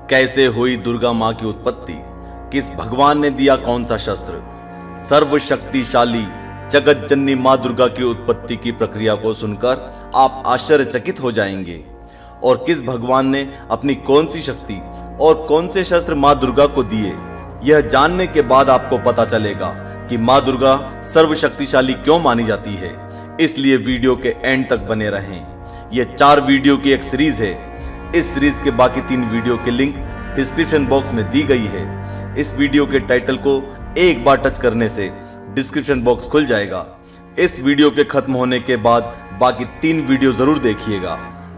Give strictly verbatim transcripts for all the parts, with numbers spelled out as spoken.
कैसे हुई दुर्गा मां की उत्पत्ति, किस भगवान ने दिया कौन सा शस्त्र। सर्वशक्तिशाली जगत जननी मां दुर्गा की उत्पत्ति की प्रक्रिया को सुनकर आप आश्चर्यचकित हो जाएंगे और किस भगवान ने अपनी कौन सी शक्ति और कौन से शस्त्र मां दुर्गा को दिए, यह जानने के बाद आपको पता चलेगा कि मां दुर्गा सर्वशक्तिशाली क्यों मानी जाती है। इसलिए वीडियो के एंड तक बने रहें। यह चार वीडियो की एक सीरीज है। इस सीरीज के बाकी तीन वीडियो के लिंक डिस्क्रिप्शन बॉक्स में दी गई है। इस वीडियो के टाइटल को एक बार टच करने से डिस्क्रिप्शन बॉक्स खुल जाएगा। इस वीडियो के खत्म होने के बाद बाकी तीन वीडियो जरूर देखिएगा।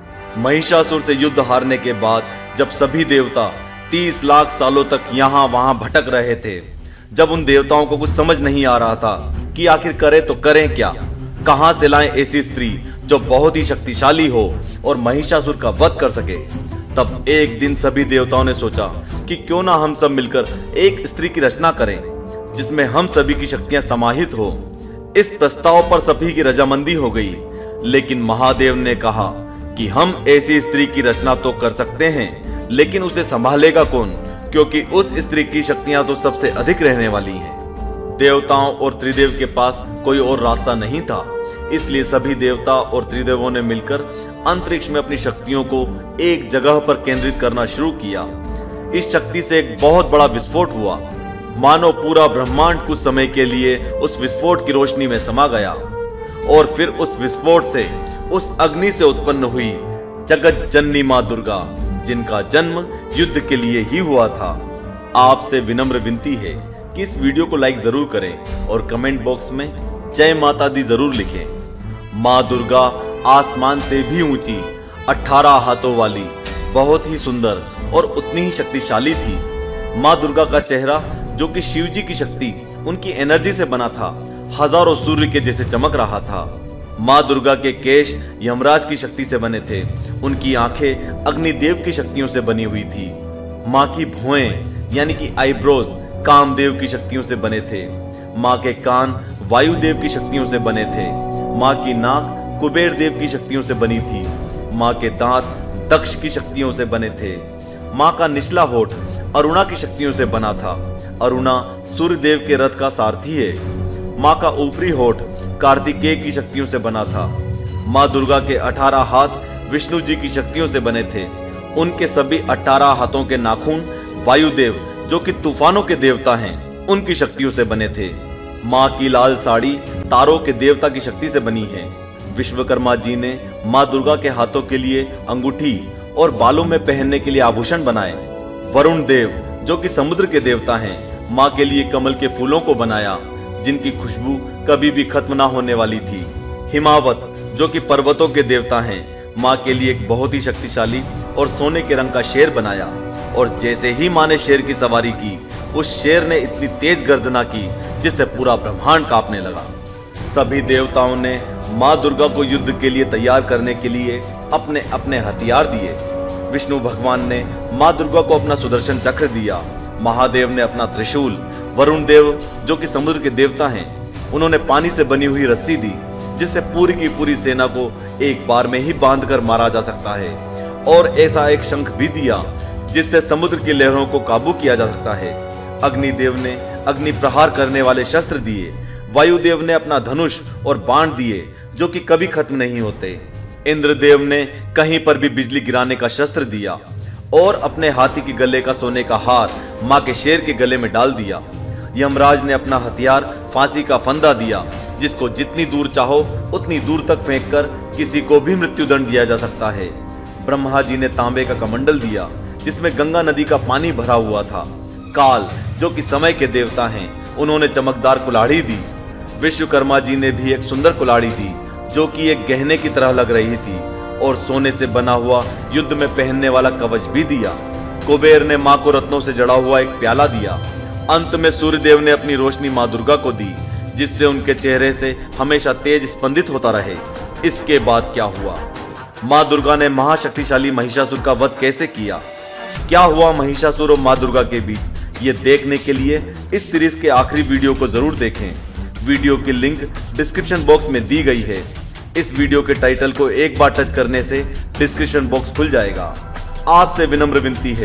महिषासुर से युद्ध हारने के बाद जब सभी देवता तीस लाख सालों तक यहाँ वहां भटक रहे थे, जब उन देवताओं को कुछ समझ नहीं आ रहा था कि आखिर करें तो करें क्या, कहां से लाएं ऐसी स्त्री जो बहुत ही शक्तिशाली हो और महिषासुर का वध कर सके, तब एक दिन सभी देवताओं ने सोचा कि क्यों ना हम सब मिलकर एक स्त्री की रचना करें जिसमें हम सभी की शक्तियां समाहित हो। इस प्रस्ताव पर सभी की रजामंदी हो गई, लेकिन महादेव ने कहा कि हम ऐसी स्त्री की रचना तो कर सकते हैं, लेकिन उसे संभालेगा कौन, क्योंकि उस स्त्री की शक्तियां तो सबसे अधिक रहने वाली हैं। देवताओं और त्रिदेव के पास कोई और रास्ता नहीं था, इसलिए सभी देवता और त्रिदेवों ने मिलकर अंतरिक्ष में अपनी शक्तियों को एक जगह पर केंद्रित करना शुरू किया। इस शक्ति से एक बहुत बड़ा विस्फोट हुआ, मानो पूरा ब्रह्मांड कुछ समय के लिए उस विस्फोट की रोशनी में समा गया और फिर उस विस्फोट से, उस अग्नि से उत्पन्न हुई जगत जननी मां दुर्गा, जिनका जन्म युद्ध के लिए ही हुआ था। आपसे विनम्र विनती है कि इस वीडियो को लाइक जरूर करें और कमेंट बॉक्स में जय माता दी जरूर लिखें। मां दुर्गा आसमान से भी ऊंची, अठारह हाथों वाली, बहुत ही सुंदर और उतनी ही शक्तिशाली थी। मां दुर्गा का चेहरा, जो कि शिव जी की शक्ति, उनकी एनर्जी से बना था, हजारों सूर्य के जैसे चमक रहा था। मां दुर्गा के केश यमराज की शक्ति से बने थे, उनकी आंखें अग्निदेव की शक्तियों से बनी हुई थी। मां की भौएं यानी कि आईब्रोज कामदेव की शक्तियों से बने थे। मां के कान वायुदेव की शक्तियों से बने थे। मां की नाक कुबेर देव की शक्तियों से बनी थी। मां के दांत दक्ष की शक्तियों से बने थे। मां का निचला होठ अरुणा की शक्तियों से बना था। अरुणा सूर्य देव के रथ का सारथी है। मां का ऊपरी होठ कार्तिकेय की शक्तियों से बना था। मां दुर्गा के अठारह हाथ विष्णु जी की शक्तियों से बने थे। उनके सभी अठारह हाथों के नाखून वायुदेव, जो कि तूफानों के देवता हैं, उनकी शक्तियों से बने थे। मां की लाल साड़ी तारों के देवता की शक्ति से बनी है। विश्वकर्मा जी ने मां दुर्गा के हाथों के लिए अंगूठी और बालों में पहनने के लिए आभूषण बनाए। वरुण देव, जो कि समुद्र के देवता हैं, मां के लिए कमल के फूलों को बनाया, जिनकी खुशबू कभी भी खत्म ना होने वाली थी। हिमावत, जो कि पर्वतों के देवता हैं, मां के लिए एक बहुत ही शक्तिशाली और सोने के रंग का शेर बनाया, और जैसे ही मां ने शेर की सवारी की, उस शेर ने इतनी तेज गर्जना की जिससे पूरा ब्रह्मांड कांपने लगा। सभी देवताओं ने मां दुर्गा को युद्ध के लिए तैयार करने के लिए अपने अपने हथियार दिए। विष्णु भगवान ने मां दुर्गा को अपना सुदर्शन चक्र दिया। महादेव ने अपना त्रिशूल। वरुण देव, जो कि समुद्र के देवता हैं, उन्होंने पानी से बनी हुई रस्सी दी, जिससे पूरी की पूरी सेना को एक बार में ही बांधकर मारा जा सकता है। और ऐसा एक शंख भी दिया जिससे समुद्र की लहरों को काबू किया जा सकता है। अग्निदेव ने अग्नि प्रहार करने वाले शस्त्र दिए। वायुदेव ने अपना धनुष और बाण दिए, जो कि कभी खत्म नहीं होते। इंद्रदेव ने कहीं पर भी बिजली गिराने का शस्त्र दिया और अपने हाथी के गले का सोने का हार मां के शेर के गले में डाल दिया। यमराज ने अपना हथियार फांसी का फंदा दिया, जिसको जितनी दूर चाहो उतनी दूर तक फेंककर किसी को भी मृत्युदंड दिया जा सकता है। ब्रह्मा जी ने तांबे का कमंडल दिया, जिसमें गंगा नदी का पानी भरा हुआ था। काल, जो कि समय के देवता हैं, उन्होंने चमकदार कुल्हाड़ी दी। विश्वकर्मा जी ने भी एक सुंदर कुल्हाड़ी दी, जो कि एक गहने की तरह लग रही थी, और सोने से बना हुआ युद्ध में पहनने वाला कवच भी दिया। कुबेर ने मां को रत्नों से जड़ा हुआ एक प्याला दिया। अंत में सूर्यदेव ने अपनी रोशनी मां दुर्गा को दी, जिससे उनके चेहरे से हमेशा तेज स्पंदित होता रहे। इसके बाद क्या हुआ? मां दुर्गा ने महाशक्तिशाली महिषासुर का वध कैसे किया? क्या हुआ महिषासुर और मां दुर्गा के बीच? ये देखने के लिए इस सीरीज के आखिरी वीडियो को जरूर देखें। वीडियो की लिंक डिस्क्रिप्शन बॉक्स में दी गई है। इस वीडियो के टाइटल को एक बार टच करने से डिस्क्रिप्शन बॉक्स खुल जाएगा। आपसे विनम्र विनती है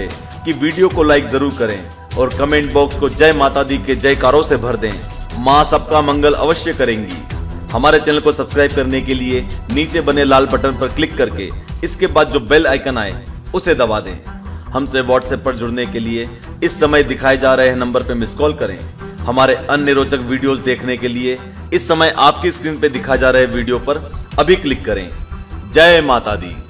कि वीडियो को लाइक जरूर करें और कमेंट बॉक्स को जय माता दी के जयकारों से भर दें। मां सबका मंगल अवश्य करेंगी। हमारे चैनल को सब्सक्राइब करने के लिए नीचे बने लाल बटन पर क्लिक करके इसके बाद जो बेल आइकन आए उसे दबा दें। हमसे व्हाट्सएप पर जुड़ने के लिए इस समय दिखाए जा रहे नंबर पर मिस कॉल करें। हमारे अन्य रोचक वीडियोस देखने के लिए इस समय आपकी स्क्रीन पर दिखाए जा रहे वीडियो पर अभी क्लिक करें। जय माता दी।